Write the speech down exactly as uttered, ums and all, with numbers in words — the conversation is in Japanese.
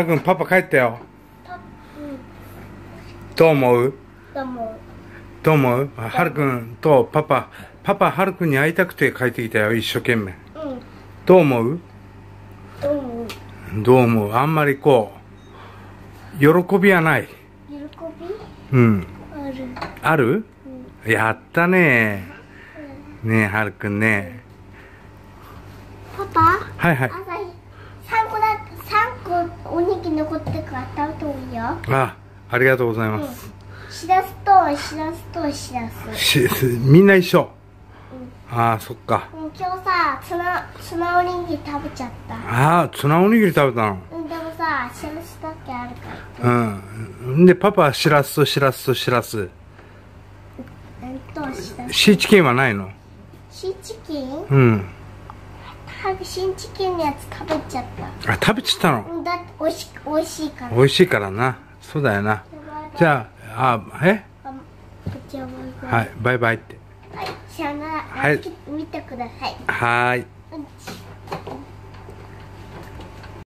るくん、パパ帰ったよ。 パうんどう思うどうもどう思うはるくんとパパ、パパ、はるくんに会いたくて帰ってきたよ、一生懸命。 うんどう思うどうもどう思うあんまりこう、喜びはない。 喜びうん。 あるあるうんやったねねえ、はるくんね。 パパはいはい。 朝さんこださんこおにぎり残ってるから食べてもいいよ。 あ、ありがとうございまうんす。 しらすとしらすとしらす。 しみんな一緒。ああ、そっか。 うん、今日さツナツナおにぎり食べちゃった。 ああ、ツナおにぎり食べたの。 うん、でもさしらすだけあるからうん。で、パパはしらすとしらすとしらす。 うんとしらすシーチキンはないの？ シーチキンうん。 はシーチキンのやつ食べちゃった。 あ、食べちゃったの？ うん、だっておいしおいしいから。 美味しいからな。そうだよな。じゃあ、あ、えあこちらもはい、バイバイって。 はい、さよなら。 はい見てください。 はーい。